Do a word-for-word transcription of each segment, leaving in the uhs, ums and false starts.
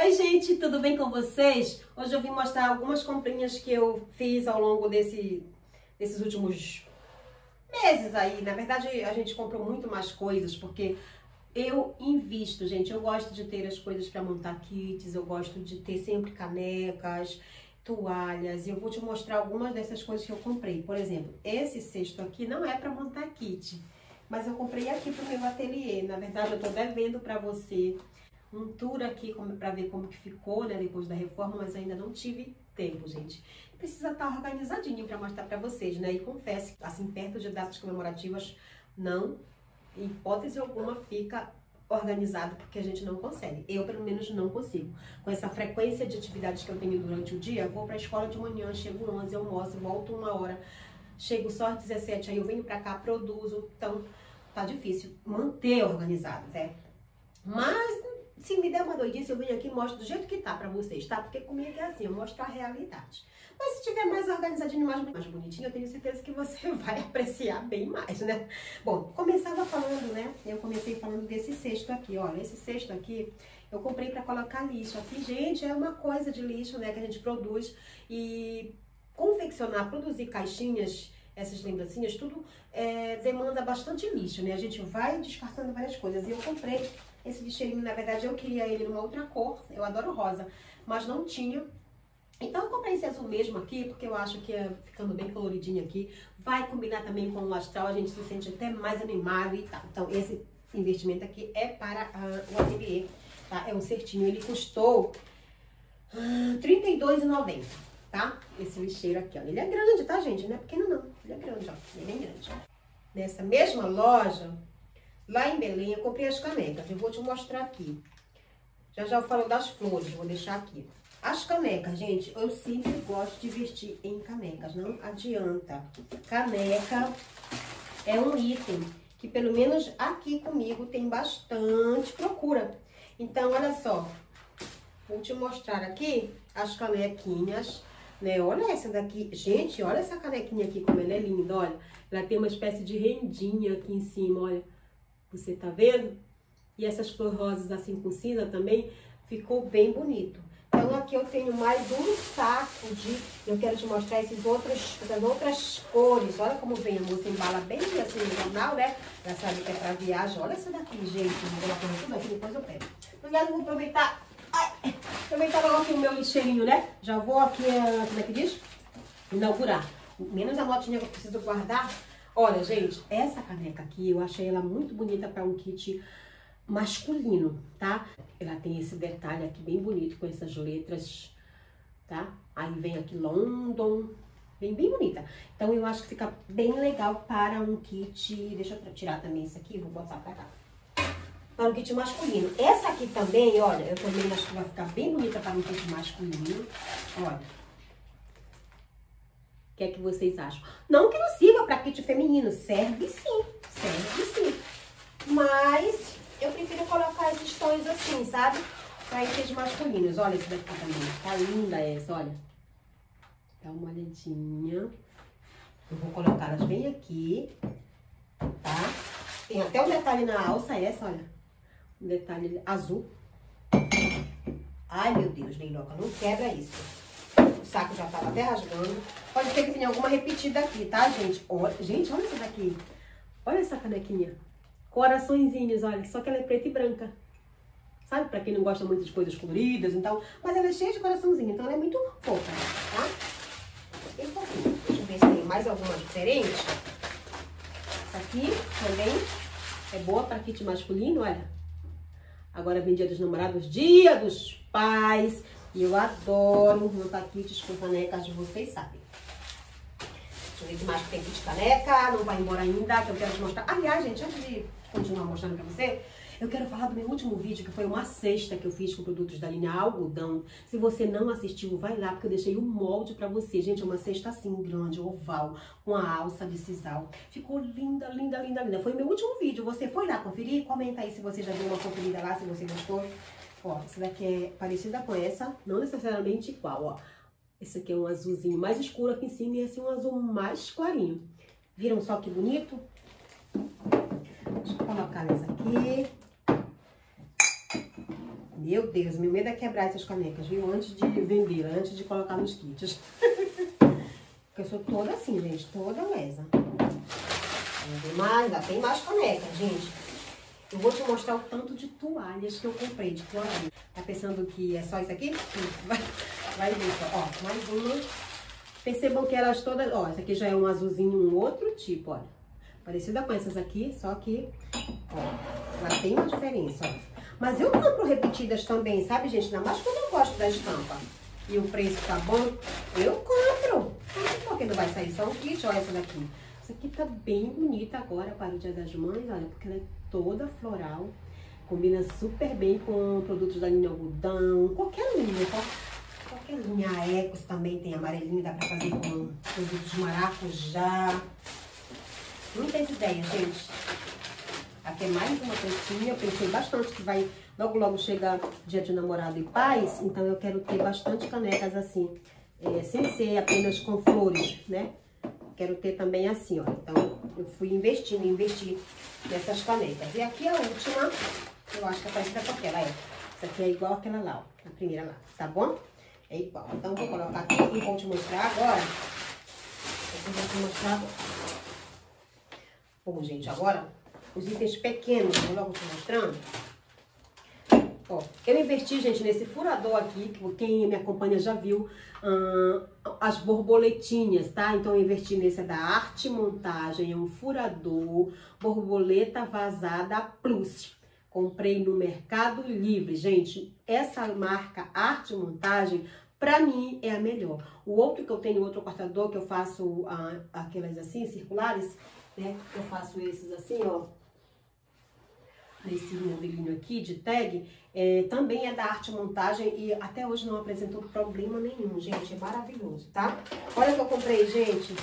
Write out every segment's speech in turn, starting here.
Oi gente, tudo bem com vocês? Hoje eu vim mostrar algumas comprinhas que eu fiz ao longo desse, desses últimos meses aí. Na verdade a gente comprou muito mais coisas porque eu invisto, gente. Eu gosto de ter as coisas para montar kits, eu gosto de ter sempre canecas, toalhas. E eu vou te mostrar algumas dessas coisas que eu comprei. Por exemplo, esse cesto aqui não é para montar kit, mas eu comprei aqui pro meu ateliê. Na verdade eu tô devendo para você um tour aqui para ver como que ficou, né, depois da reforma, mas ainda não tive tempo, gente. Precisa estar organizadinho para mostrar para vocês, né? E confesso, assim, perto de datas comemorativas, não, em hipótese alguma, fica organizado, porque a gente não consegue. Eu, pelo menos, não consigo. Com essa frequência de atividades que eu tenho durante o dia, vou para a escola de manhã, chego onze, almoço, volto uma hora, chego só às dezessete, aí eu venho para cá, produzo, então tá difícil manter organizado, né? Mas se me der uma doidice, eu venho aqui e mostro do jeito que tá pra vocês, tá? Porque comigo é assim, eu mostro a realidade. Mas se tiver mais organizadinho, mais, mais bonitinho, eu tenho certeza que você vai apreciar bem mais, né? Bom, começava falando, né? Eu comecei falando desse cesto aqui, olha. Esse cesto aqui, eu comprei pra colocar lixo. Aqui, gente, é uma coisa de lixo, né? Que a gente produz. E confeccionar, produzir caixinhas, essas lembrancinhas, tudo é, demanda bastante lixo, né? A gente vai descartando várias coisas. E eu comprei esse lixeirinho, na verdade, eu queria ele numa outra cor. Eu adoro rosa, mas não tinha. Então, eu comprei esse azul mesmo aqui, porque eu acho que é ficando bem coloridinho aqui. Vai combinar também com o astral, a gente se sente até mais animado e tal. Então, esse investimento aqui é para uh, o ateliê, tá? É um certinho. Ele custou uh, trinta e dois reais e noventa centavos, tá? Esse lixeiro aqui, ó. Ele é grande, tá, gente? Não é pequeno, não. Ele é grande, ó. Ele é bem grande, ó. Nessa mesma loja, lá em Belém, eu comprei as canecas. Eu vou te mostrar aqui. Já já eu falo das flores, vou deixar aqui. As canecas, gente, eu sempre gosto de investir em canecas, não adianta. Caneca é um item que, pelo menos aqui comigo, tem bastante procura. Então, olha só, vou te mostrar aqui as canequinhas, né? Olha essa daqui. Gente, olha essa canequinha aqui, como ela é linda, olha. Ela tem uma espécie de rendinha aqui em cima, olha. Você tá vendo? E essas flores rosas assim com cinza também, ficou bem bonito. Então aqui eu tenho mais um saco de... Eu quero te mostrar esses outros, essas outras cores. Olha como vem, a moça embala bem assim no jornal, né? Já sabe que é pra viagem. Olha essa daqui, gente. Vou colocar tudo aqui, depois eu pego. Aliás, eu vou aproveitar... Ai, aproveitar logo aqui o meu lixeirinho, né? Já vou aqui, como é que diz? Inaugurar. Menos a notinha que eu preciso guardar. Olha, gente, essa caneca aqui, eu achei ela muito bonita para um kit masculino, tá? Ela tem esse detalhe aqui bem bonito com essas letras, tá? Aí vem aqui London, bem, bem bonita. Então, eu acho que fica bem legal para um kit... Deixa eu tirar também isso aqui, vou botar pra cá. Para um kit masculino. Essa aqui também, olha, eu também acho que vai ficar bem bonita para um kit masculino. Olha. O que é que vocês acham? Não que não sirva para kit feminino, serve sim, serve sim. Mas eu prefiro colocar esses tons assim, sabe? Para kits masculinos. Olha esse daqui também, tá linda essa, olha. Dá uma olhadinha. Eu vou colocá-las bem aqui, tá? Tem até um detalhe na alça essa, olha. Um detalhe azul. Ai, meu Deus, Leiloca, não quebra isso. O saco já tava até rasgando. Pode ser que tenha alguma repetida aqui, tá, gente? Olha, gente, olha essa daqui. Olha essa canequinha. Coraçõezinhos, olha. Só que ela é preta e branca. Sabe? Pra quem não gosta muito de coisas coloridas, então... Mas ela é cheia de coraçãozinho, então ela é muito fofa, tá? Bem fofinha. Deixa eu ver se tem mais alguma diferente. Essa aqui também é boa pra kit masculino, olha. Agora vem Dia dos Namorados, Dia dos Pais... E eu adoro montar kits com canecas, vocês sabem. Deixa eu ver o que mais que tem kit caneca. Não vai embora ainda, que eu quero te mostrar. Aliás, gente, antes de continuar mostrando pra você, eu quero falar do meu último vídeo, que foi uma cesta que eu fiz com produtos da linha Algodão. Se você não assistiu, vai lá, porque eu deixei um molde pra você. Gente, é uma cesta assim, grande, oval, com a alça de sisal. Ficou linda, linda, linda, linda. Foi o meu último vídeo. Você foi lá conferir? Comenta aí se você já deu uma conferida lá, se você gostou. Ó, essa daqui é parecida com essa, não necessariamente igual, ó. Esse aqui é um azulzinho mais escuro aqui em cima e esse é um azul mais clarinho. Viram só que bonito? Deixa eu colocar nessa aqui. Meu Deus, meu medo é quebrar essas canecas, viu? Antes de vender, antes de colocar nos kits. Porque eu sou toda assim, gente, toda lesa. Mas ainda tem mais canecas, gente. Eu vou te mostrar o tanto de toalhas que eu comprei de clorinha. Tá pensando que é só isso aqui? Vai, vai ver só. Ó, mais uma. Percebam que elas todas... Ó, essa aqui já é um azulzinho, um outro tipo, olha. Parecida com essas aqui, só que... Ó, ela tem uma diferença, ó. Mas eu compro repetidas também, sabe, gente? Ainda mais quando eu gosto da estampa. E o preço tá bom, eu compro. Por que não vai sair só um kit? Olha essa daqui. Essa aqui tá bem bonita agora para o Dia das Mães, olha, porque ela é toda floral. Combina super bem com produtos da linha algodão, qualquer linha, tá? Qualquer linha. A Ecos também tem amarelinho, dá pra fazer com produtos maracujá. Muitas ideias, gente. Aqui é mais uma coisinha, eu pensei bastante que vai, logo logo chegar dia de namorado e paz, então eu quero ter bastante canecas assim, é, sem ser apenas com flores, né? Quero ter também assim, ó. Então, eu fui investindo, investi nessas canecas. E aqui a última, eu acho que é parecida com aquela, é. Essa aqui é igual aquela lá, ó, a primeira lá, tá bom? É igual. Então, vou colocar aqui e vou te mostrar agora. Eu vou te mostrar agora. Bom, gente, agora... Os itens pequenos, vou logo te mostrando. Ó, eu investi, gente, nesse furador aqui, que quem me acompanha já viu, hum, as borboletinhas, tá? Então eu investi nesse, é da Arte Montagem, é um furador, borboleta vazada plus. Comprei no Mercado Livre, gente. Essa marca Arte Montagem, pra mim, é a melhor. O outro que eu tenho, outro cortador, que eu faço ah, aquelas assim, circulares, né? Eu faço esses assim, ó. Nesse modelinho aqui de tag, é, também é da Arte Montagem e até hoje não apresentou problema nenhum, gente, é maravilhoso, tá? Olha o que eu comprei, gente.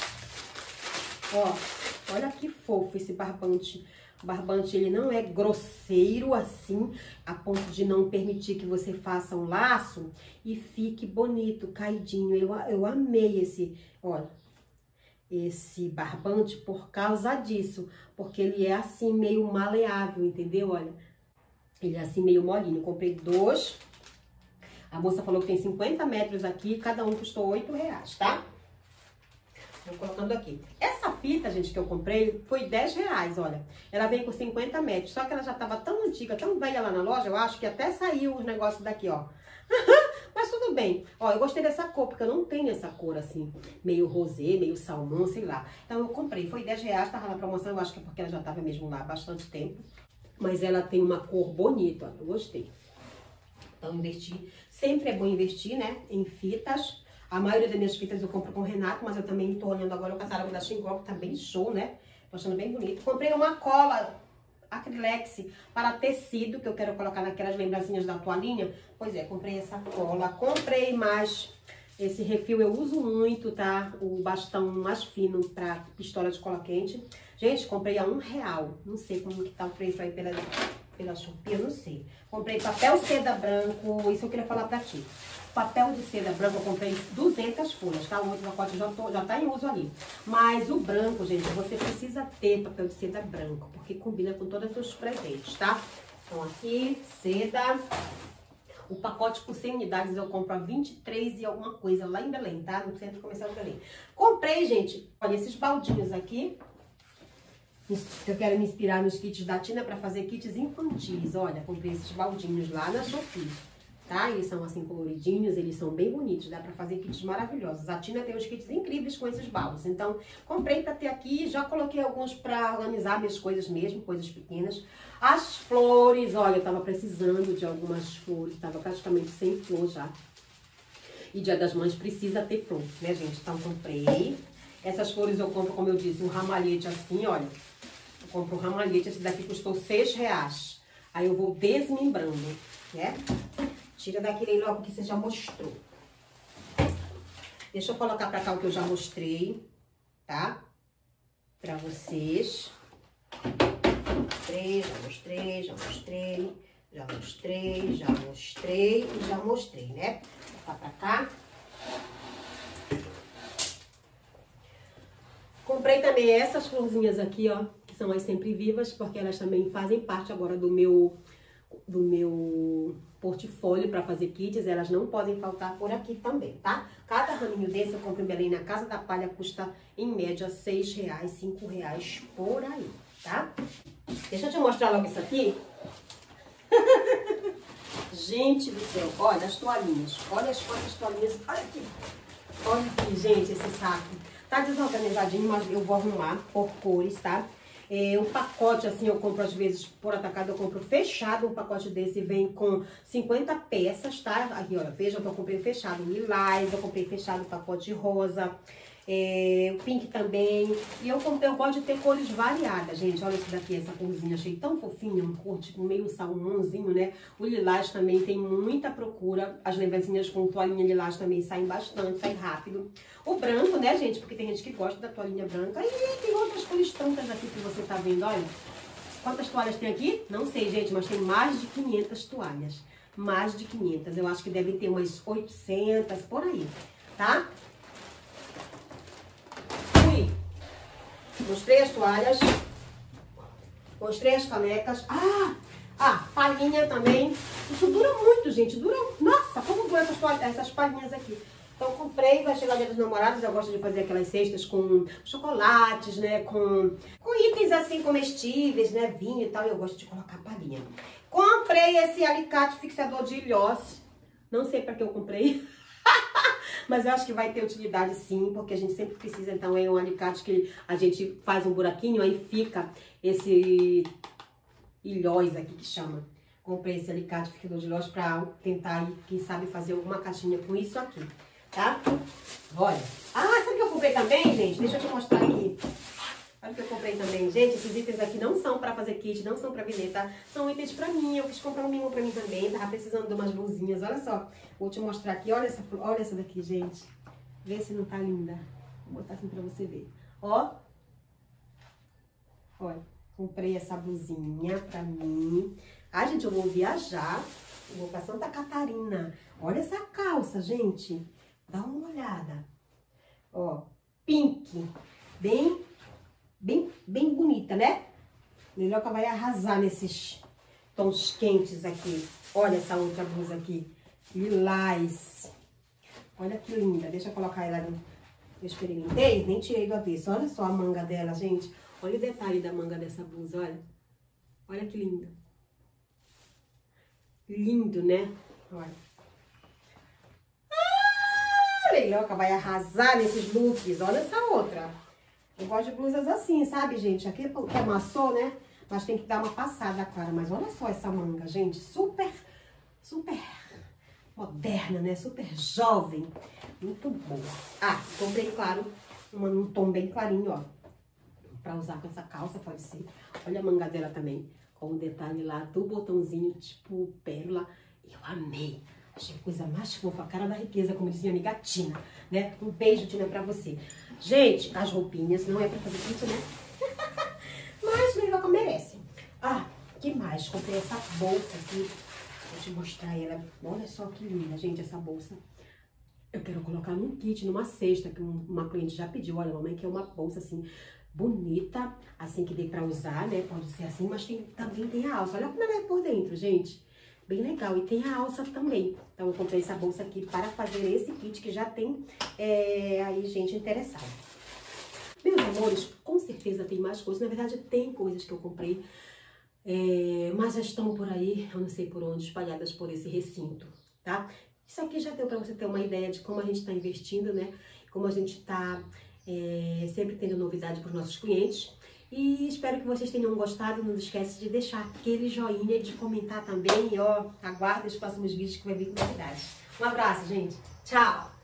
Ó, olha que fofo esse barbante. O barbante, ele não é grosseiro assim, a ponto de não permitir que você faça um laço e fique bonito, caidinho. Eu, eu amei esse, olha, esse barbante por causa disso, porque ele é assim meio maleável, entendeu? Olha, ele é assim meio molinho. Eu comprei dois, a moça falou que tem cinquenta metros aqui, cada um custou oito reais, tá? Vou colocando aqui. Essa fita, gente, que eu comprei foi dez reais, olha. Ela vem com cinquenta metros, só que ela já tava tão antiga, tão velha lá na loja, eu acho que até saiu os negócios daqui, ó. Mas tudo bem. Ó, eu gostei dessa cor, porque eu não tenho essa cor assim, meio rosé, meio salmão, sei lá. Então eu comprei, foi dez reais, tava na promoção, eu acho que é porque ela já tava mesmo lá há bastante tempo. Mas ela tem uma cor bonita, ó, eu gostei. Então investi, sempre é bom investir, né, em fitas. A maioria das minhas fitas eu compro com o Renato, mas eu também tô olhando agora o catálogo da Xingó, que tá bem show, né? Tô achando bem bonito. Comprei uma cola Acrylex para tecido, que eu quero colocar naquelas lembrancinhas da toalhinha. Pois é, comprei essa cola. Comprei mais esse refil, eu uso muito, tá? O bastão mais fino para pistola de cola quente. Gente, comprei a um real. Não sei como que tá o preço aí pela, pela Shopee, eu não sei. Comprei papel seda branco, isso eu queria falar pra ti. Papel de seda branco, eu comprei duzentas folhas, tá? O outro pacote já, tô, já tá em uso ali. Mas o branco, gente, você precisa ter papel de seda branco, porque combina com todos os seus presentes, tá? Então aqui, seda. O pacote por cem unidades eu compro a vinte e três e alguma coisa lá em Belém, tá? No centro comercial de Belém. Comprei, gente, olha esses baldinhos aqui. Eu quero me inspirar nos kits da Tina para fazer kits infantis. Olha, comprei esses baldinhos lá na Shopee. Tá? Eles são assim coloridinhos, eles são bem bonitos, dá pra fazer kits maravilhosos. A Tina tem uns kits incríveis com esses baldes, então comprei pra ter aqui, já coloquei alguns pra organizar minhas coisas mesmo, coisas pequenas. As flores, olha, eu tava precisando de algumas flores, tava praticamente sem flor já. E Dia das Mães precisa ter flor, né, gente? Então comprei. Essas flores eu compro, como eu disse, um ramalhete assim, olha. Eu compro um ramalhete, esse daqui custou seis reais. Aí eu vou desmembrando, né? Tira daquele logo que você já mostrou. Deixa eu colocar pra cá o que eu já mostrei, tá? Pra vocês. Mostrei, já mostrei, já mostrei, já mostrei, já mostrei e já mostrei, né? Vou botar pra cá. Comprei também essas florzinhas aqui, ó, que são as sempre vivas, porque elas também fazem parte agora do meu... do meu... portfólio para fazer kits, elas não podem faltar por aqui também, tá? Cada raminho desse eu compro em Belém, na Casa da Palha, custa em média seis reais, cinco reais por aí, tá? Deixa eu te mostrar logo isso aqui. Gente do céu, olha as toalhinhas, olha as quantas toalhinhas, olha aqui. Olha aqui, gente, esse saco. Tá desorganizadinho, mas eu vou arrumar por cores, tá? É, um pacote, assim, eu compro às vezes por atacado, eu compro fechado. Um pacote desse vem com cinquenta peças, tá? Aqui, olha, veja que eu comprei fechado lilás, eu comprei fechado pacote rosa, é, o pink também. E eu comprei, eu gosto de ter cores variadas, gente. Olha esse daqui, essa corzinha, achei tão fofinha, um cor tipo meio salmãozinho, né? O lilás também tem muita procura. As lembrancinhas com toalhinha lilás também saem bastante, saem rápido. O branco, né, gente? Porque tem gente que gosta da toalhinha branca. E tem outras cores tantas aqui que você tá vendo, olha. Quantas toalhas tem aqui? Não sei, gente, mas tem mais de quinhentas toalhas. Mais de quinhentas. Eu acho que devem ter umas oitocentas, por aí, tá? Fui. Mostrei as toalhas. Mostrei as canecas. Ah! Ah, palhinha também. Isso dura muito, gente. Dura... Nossa, como dura essas toalhas, essas palhinhas aqui. Então, comprei, vai chegar o dia dos namorados, eu gosto de fazer aquelas cestas com chocolates, né, com, com itens assim comestíveis, né, vinho e tal, eu gosto de colocar palhinha. Comprei esse alicate fixador de ilhós, não sei pra que eu comprei, mas eu acho que vai ter utilidade sim, porque a gente sempre precisa, então, é um alicate que a gente faz um buraquinho, aí fica esse ilhós aqui que chama. Comprei esse alicate fixador de ilhós pra tentar, quem sabe, fazer alguma caixinha com isso aqui. Tá? Olha. Ah, sabe o que eu comprei também, gente? Deixa eu te mostrar aqui. Olha o que eu comprei também. Gente, esses itens aqui não são pra fazer kit, não são pra vender, tá? São itens pra mim. Eu quis comprar um mimo pra mim também. Tava precisando de umas blusinhas. Olha só. Vou te mostrar aqui. Olha essa, olha essa daqui, gente. Vê se não tá linda. Vou botar assim pra você ver. Ó. Olha. Comprei essa blusinha pra mim. Ah, gente, eu vou viajar. Eu vou pra Santa Catarina. Olha essa calça, gente. Dá uma olhada. Ó, pink. Bem, bem, bem bonita, né? Melhor que vai arrasar nesses tons quentes aqui. Olha essa outra blusa aqui. Lilás. Olha que linda. Deixa eu colocar ela no... Eu experimentei, nem tirei do avesso. Olha só a manga dela, gente. Olha o detalhe da manga dessa blusa, olha. Olha que linda. Lindo, né? Olha. Leiloca vai arrasar nesses looks. Olha essa outra. Eu gosto de blusas assim, sabe, gente? Aqui que amassou, né? Mas tem que dar uma passada, cara. Mas olha só essa manga, gente. Super, super moderna, né? Super jovem. Muito boa. Ah, comprei, claro, uma num tom bem clarinho, ó. Pra usar com essa calça, pode ser. Olha a manga dela também. Com um detalhe lá do botãozinho, tipo pérola. Eu amei. Achei a coisa mais fofa, a cara da riqueza, como dizia a amiga Tina, né? Um beijo, Tina, pra você. Gente, as roupinhas não é pra fazer isso, né? Mas melhor que merece. Ah, que mais? Comprei essa bolsa aqui. Vou te mostrar ela. Olha só que linda, gente, essa bolsa. Eu quero colocar num kit, numa cesta, que uma cliente já pediu. Olha, mamãe, que é uma bolsa, assim, bonita, assim, que dê pra usar, né? Pode ser assim, mas tem, também tem a alça. Olha como ela é por dentro, gente. Bem legal. E tem a alça também. Então, eu comprei essa bolsa aqui para fazer esse kit que já tem é, aí gente interessada. Meus amores, com certeza tem mais coisas. Na verdade, tem coisas que eu comprei, é, mas já estão por aí, eu não sei por onde, espalhadas por esse recinto, tá? Isso aqui já deu para você ter uma ideia de como a gente está investindo, né? Como a gente está é, sempre tendo novidade para os nossos clientes. E espero que vocês tenham gostado. Não esquece de deixar aquele joinha e de comentar também. E ó, aguarda os próximos vídeos que vai vir com novidades. Um abraço, gente. Tchau!